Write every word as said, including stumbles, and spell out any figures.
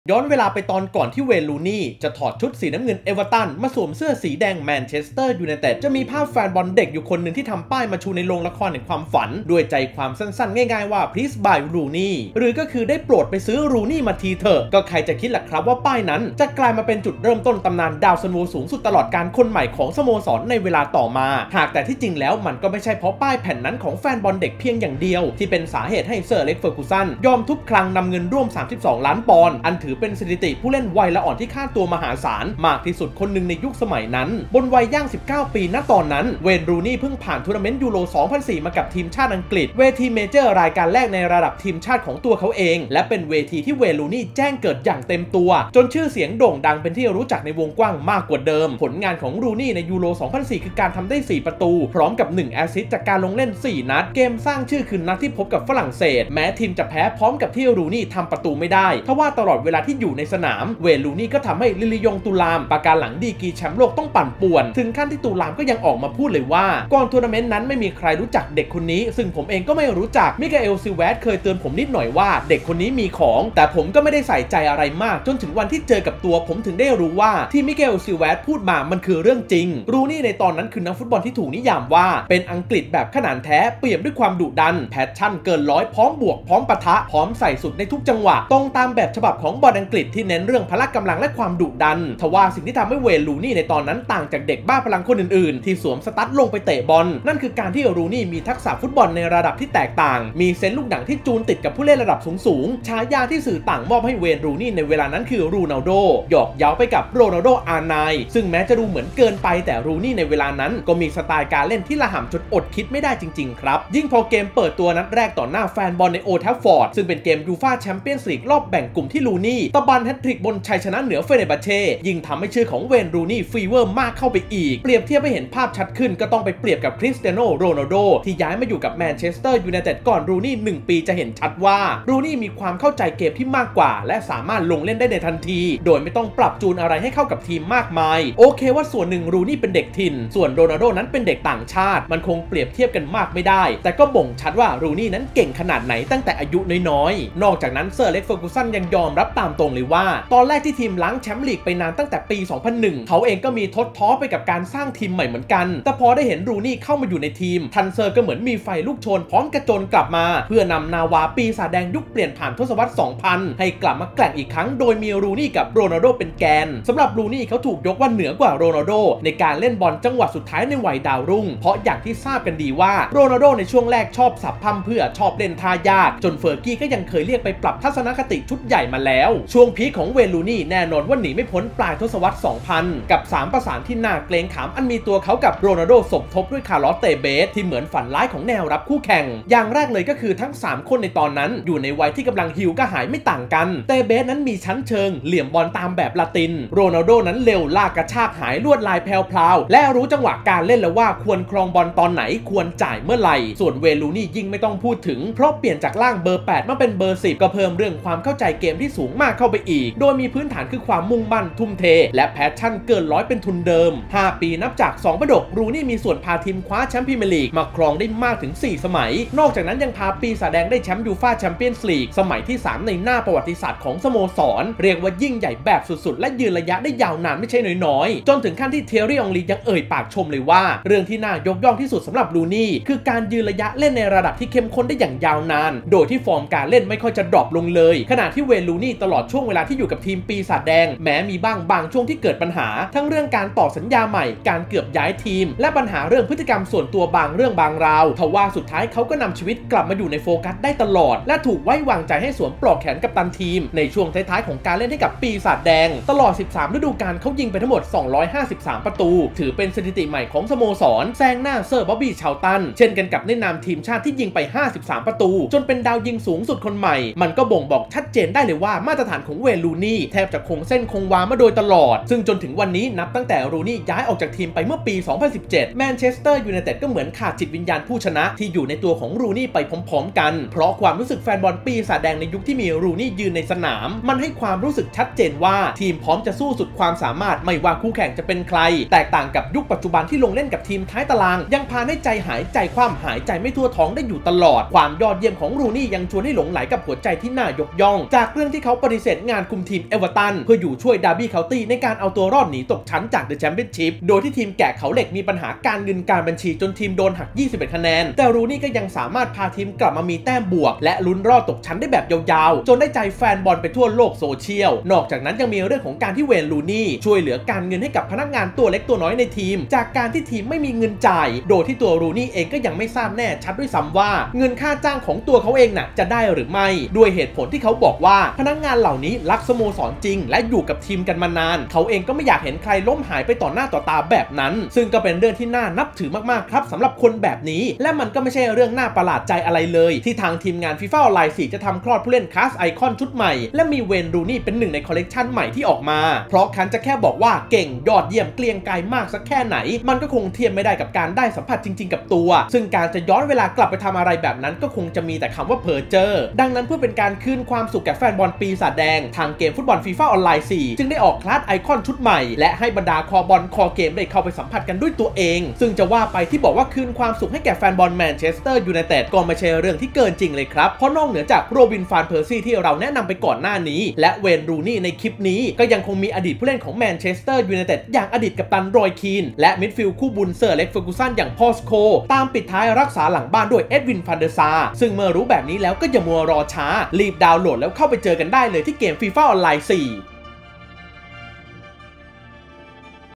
ย้อนเวลาไปตอนก่อนที่เวย์ รูนี่จะถอดชุดสีน้ำเงินเอเวอร์ตันมาสวมเสื้อสีแดงแมนเชสเตอร์ยูไนเต็ดจะมีภาพแฟนบอลเด็กอยู่คนหนึ่งที่ทำป้ายมาชูในโรงละครแห่งความฝันด้วยใจความสั้นๆง่ายๆว่า please buy รูนี่หรือก็คือได้โปรดไปซื้อรูนี่มาทีเถอะก็ใครจะคิดล่ะครับว่าป้ายนั้นจะกลายมาเป็นจุดเริ่มต้นตำนานดาวซันโวสูงสุดตลอดการคนใหม่ของสโมสรในเวลาต่อมาหากแต่ที่จริงแล้วมันก็ไม่ใช่เพราะป้ายแผ่นนั้นของแฟนบอลเด็กเพียงอย่างเดียวที่เป็นสาเหตุให้เซอร์เล็กเฟอร์กูสันยอมทุบคลังนำเงินร่วมสามสิบสองล้านปอนด์อันถือเป็นสถิติผู้เล่นวัยละอ่อนที่ค่าตัวมหาศาลมากที่สุดคนหนึ่งในยุคสมัยนั้นบนวัยย่างสิบเก้าปีณตอนนั้นเวนรูนี่เพิ่งผ่านทัวร์นาเมนต์ยูโรสองพันสี่มากับทีมชาติอังกฤษเวทีเมเจอร์รายการแรกในระดับทีมชาติของตัวเขาเองและเป็นเวทีที่เวนรูนี่แจ้งเกิดอย่างเต็มตัวจนชื่อเสียงโด่งดังเป็นที่รู้จักในวงกว้างมากกว่าเดิมผลงานของรูนี่ในยูโรสองพันสี่คือการทำได้สี่ประตูพร้อมกับหนึ่งแอสซิสต์จากการลงเล่นสี่นัดเกมสร้างชื่อคือนัดที่พบกับฝรั่งเศสแม้ทีมจะแพ้พร้อมกับที่รูนี่ทำประตูไม่ได้ทว่าตลอดเวลาที่อยู่ในสนามเวนรูนี่ก็ทำให้ลิลิยงตุลามปากกาหลังดีกรีแชมป์โลกต้องปั่นป่วนถึงขั้นที่ตุลามก็ยังออกมาพูดเลยว่าก่อนทัวร์นาเมนต์นั้นไม่มีใครรู้จักเด็กคนนี้ซึ่งผมเองก็ไม่รู้จักมิกาเอลซิลเวสเคยเตือนผมนิดหน่อยว่าเด็กคนนี้มีของแต่ผมก็ไม่ได้ใส่ใจอะไรมากจนถึงวันที่เจอกับตัวผมถึงได้รู้ว่าที่มิกาเอลซิลเวสพูดมามันคือเรื่องจริงรูนี่ในตอนนั้นคือนักฟุตบอลที่ถูกนิยามว่าเป็นอังกฤษแบบขนานแท้เปี่ยมด้วยความดุดันแพชชั่นเกินร้อยพร้อมบวกพร้อมปะทะพร้อมใส่สุดในทุกจังหวะตรงตามแบบฉบับของบอลอังกฤษที่เน้นเรื่องพละกำลังและความดุดันทว่าสิ่งที่ทำให้เวย์ รูนี่ในตอนนั้นต่างจากเด็กบ้าพลังคนอื่นๆที่สวมสตั๊ดลงไปเตะบอลนั่นคือการที่รูนี่มีทักษะฟุตบอลในระดับที่แตกต่างมีเซนส์ลูกหนังที่จูนติดกับผู้เล่นระดับสูงๆฉายาที่สื่อต่างมอบให้เวย์ รูนี่ในเวลานั้นคือรูนัลโดหยอกเย้าไปกับโรนัลโด อาร์ ไนน์ ซึ่งแม้จะดูเหมือนเกินไปแต่รูนี่ในเวลานั้นก็มีสไตล์การเล่นที่ละห่ำจนอดคิดไม่ได้จริงๆครับยิ่งพอเกมเปิดตัวนัดแรกต่อหน้าแฟนบอลในโอลด์แทฟฟอร์ดซึ่งเป็นเกมยูฟ่าแชมเปี้ยนส์ลีกรอบแบ่งกลุ่มที่รูนี่ตะบันแฮตทริกบนชัยชนะเหนือเฟเนบาเช่ยิ่งทำให้ชื่อของเวย์ รูนี่ฟีเวอร์มากเข้าไปอีกเปรียบเทียบให้เห็นภาพชัดขึ้นก็ต้องไปเปรียบกับคริสเตียโนโรนัลโดที่ย้ายมาอยู่กับแมนเชสเตอร์ยูไนเต็ดก่อนรูนี่หนึ่งปีจะเห็นชัดว่ารูนี่มีความเข้าใจเกมที่มากกว่าและสามารถลงเล่นได้ในทันทีโดยไม่ต้องปรับจูนอะไรให้เข้ากับทีมมากมายโอเคว่าส่วนหนึ่งรูนี่เป็นเด็กถิ่นส่วนโรนัลโดนั้นเป็นเด็กต่างชาติมันคงเปรียบเทียบกันมากไม่ได้แต่ก็บ่งชัดว่ารูนี่นั้นเก่งขนาดไหนตั้งแต่อายุน้อยๆนอกจากนั้นเซอร์เล็กเฟอร์กูสันยังยอมรับตามตรงเลยว่าตอนแรกที่ทีมล้างแชมป์ลีกไปนานตั้งแต่ปีสองพันหนึ่งเขาเองก็มีทดท้อไปกับการสร้างทีมใหม่เหมือนกันแต่พอได้เห็นรูนี่เข้ามาอยู่ในทีมทันเซอร์ก็เหมือนมีไฟลุกโชนพร้อมกระโจนกลับมาเพื่อนำนาวาปีศาจแดงยุคเปลี่ยนผ่านทศวรรษ สองพัน ให้กลับมาแกร่งอีกครั้งโดยมีรูนี่กับโรนัลโดเป็นแกนสำหรับรูนี่เขาถูกยกว่าเหนือกว่าโรนัลโดในการเล่นบอลจังหวะสุดท้ายในวัยดาวรุ่งเพราะอย่างที่ทราบกันดีว่าโรนัลโดในช่วงแรกชอบสับพั่มเพื่อชอบเล่นท่ายากจนเฟอร์กี้ก็ยังเคยเรียกไปปรับทัศนคติชุดใหญ่มาแล้วช่วงพีคของเวย์ รูนี่แน่นอนว่าหนีไม่พ้นปลายทศวรรษ สองพัน กับสามประสานที่น่าเกรงขามอันมีตัวเขากับโรนัลโดสมทบด้วยคาร์ลอส เตเบสที่เหมือนฝันร้ายของแนวรับคู่แข่งอย่างแรกเลยก็คือทั้งสามคนในตอนนั้นอยู่ในวัยที่กำลังหิวกระหายไม่ต่างกันเตเบสนั้นมีชั้นเชิงเหลี่ยมบอลตามแบบลาตินโรนัลโดนั้นเร็วลากกระชากหายลวดลายแพรวๆและรู้จังหวะการเล่นแล้วว่าควรครองบอลตอนไหนควรจ่ายเมื่อไหร่ส่วนเวย์ รูนี่ยิ่งไม่ต้องพูดถึงเพราะเปลี่ยนจากล่างเบอร์แปดมาเป็นเบอร์สิบก็เพิ่มเรื่องความเข้าใจเกมที่สูงมากเข้าไปอีกโดยมีพื้นฐานคือความมุ่งมั่นทุ่มเทและแพชชั่นเกินร้อยเป็นทุนเดิมห้าปีนับจากสองประดกรูนี่มีส่วนพาทีมคว้าแชมป์พรีเมียร์ลีกมาครองได้มากถึงสี่สมัยนอกจากนั้นยังพาปีศาจแดงได้แชมป์ยูฟ่าแชมเปี้ยนส์ลีกสมัยที่สามในหน้าประวัติศาสตร์ของสโมสรเรียกว่ายิ่งใหญ่แบบสุดๆและยืนระยะได้ยาวนานไม่ใช่น้อยๆจนถึงขั้นที่เทอรี่องลียังเอ่ยปากชมเลยว่าเรื่องที่น่ายกย่องที่สุดสำหรับรูนี่คือการยืนระยะเล่นในระดับที่เข้มข้นได้อย่างยาวนานโดยที่ฟอร์มการเล่นไม่ค่อยจะดรอปลงเลยขณะที่เวย์ รูนี่ตลอดช่วงเวลาที่อยู่กับทีมปีศาจแดงแม้มีบ้างบางช่วงที่เกิดปัญหาทั้งเรื่องการต่อสัญญาใหม่การเกือบย้ายทีมและปัญหาเรื่องพฤติกรรมส่วนตัวบางเรื่องบางราวทว่าสุดท้ายเขาก็นำชีวิตกลับมาอยู่ในโฟกัสได้ตลอดและถูกไว้วางใจให้สวมปลอกแขนกัปตันทีมในช่วงท้ายๆของการเล่นให้กับปีศาจแดงตลอดสิบสามฤดูกาลเขายิงไปทั้งหมดสองร้อยห้าสิบสามประตูถือเป็นสถิติใหม่ของสโมสรแซงหน้าเซอร์บ๊อบบี้ชาวตันเช่นกันกับในนามทีมชาติที่ยิงไปห้าสิบสามประตูจนเป็นดาวยิงสูงสุดคนใหม่มันก็บ่งบอกชัดเจนได้เลยว่ามาตรฐานของเวย์ รูนี่แทบจะคงเส้นคงวามาโดยตลอดซึ่งจนถึงวันนี้นับตั้งแต่รูนี่ย้ายออกจากทีมไปเมื่อปีสองพันสิบเจ็ดแมนเชสเตอร์ยูไนเต็ดก็เหมือนขาดจิตวิญญาณผู้ชนะที่อยู่ในตัวของรูนี่ไปพร้อมๆกันเพราะความรู้สึกแฟนบอลปีศาจแดงในยุคที่มีรูนี่ยืนในสนามมันให้ความรู้สึกชัดเจนว่าทีมพร้อมจะสู้สุดความสามารถไม่ว่าคู่แข่งจะเป็นใครแตกต่างกับยุคปัจจุบันที่ลงเล่นกับทีมท้ายตารางยังพาให้ใจหายใจคว่ำหายใจไม่ทั่วท้องได้อยู่ตลอดความยอดเยี่ยมของรูนี่ยังชวนให้หลงไหลกับหัวใจที่น่ายกย่องจากเรื่องที่เขาปฏิเสธงานคุมทีมเอเวอร์ตันเพื่ออยู่ช่วยดาร์บี้เคาน์ตี้ในการเอาตัวรอดหนีตกชั้นจากเดอะแชมเปี้ยนชิพโดยที่ทีมแกะเขาเหล็กมีปัญหาการเงินการบัญชีจนทีมโดนหักยี่สิบเอ็ดคะแนนแต่รูนี่ก็ยังสามารถพาทีมกลับมามีแต้มบวกและลุ้นรอดตกชั้นได้แบบยาวๆจนได้ใจแฟนบอลไปทั่วโลกโซเชียลนอกจากนั้นยังมีเรื่องของการที่เวนรูนี่ช่วยเหลือการเงินให้กับพนักงานตัวเล็กตัวน้อยในทีมจากการที่ทีมไม่มีเงินจ่ายโดยที่ตัวรูนี่เองก็ยังไม่ทราบแน่ชัดด้วยซ้ำว่าเงินค่าจ้างของตัวเขาเองน่ะจะได้หรือไม่ด้วยเหตุผลที่เขาบอกว่าพนักงานเหล่านี้รักสโมสรจริงและอยู่กับทีมกันมานานเขาเองก็ไม่อยากเห็นใครล้มหายไปต่อหน้าต่อตาแบบนั้นซึ่งก็เป็นเรื่องที่น่านับถือมากๆครับสำหรับคนแบบนี้และมันก็ไม่ใช่เรื่องน่าประหลาดใจอะไรเลยที่ทางทีมงาน FIFA ออนไลน์ สี่จะทำคลอดผู้เล่นคลาสไอคอนชุดใหม่และมีเวนรูนี่เป็นหนึ่งในคอลเลกชันใหม่ที่ออกมาเพราะคันจะแค่บอกว่าเก่งยอดเยี่ยมเกลียงไกรมากสักแค่ไหนมันก็คงเทียมไม่ได้กับการได้สัมผัสจริงๆกับตัวซึ่งการจะย้อนเวลากลับไปทำอะไรแบบนั้นก็คงจะมีแต่คำว่าเพอเจอร์ดังนั้นเพื่อเป็นการคืนความสุขแก่แฟนบอลปีศาจแดงทางเกมฟุตบอล FIFA ออนไลน์ สี่จึงได้ออกคลาสไอคอนชุดใหม่และให้บรรดาคอบอลคอเกมได้เข้าไปสัมผัสกันด้วยตัวเองซึ่งจะว่าไปที่บอกว่าคืนความสุขให้แก่แฟนบอลแมนเชสเตอร์ยูไนเต็ดก็ไม่ใช่เรื่องที่เกินจริงเลยครับเพราะนอกเหนือจากโรบินฟานเพอร์ซี่ที่เราแนะนำไปก่อนหน้านี้และเวนรูนี่ในคลิปนี้ก็ยังคงมีอดีตผู้เล่นของแมนเชสเตอร์ยูไนเต็ดอย่างอดีตกัปตันรอยคีนและมิดฟิลด์คู่บุญเซอร์เล็กเฟอร์กูสันอย่างพอลสโคตามปิดท้ายรักษาหลังบ้านด้วยเอ็ดวินฟันเดอร์ซาซึ่งเมื่อรู้แบบนี้แล้วก็อย่ามัวรอช้ารีบดาวน์โหลดแล้วเข้าไปเจอกันได้เลยที่เกม FIFA ออนไลน์ สี่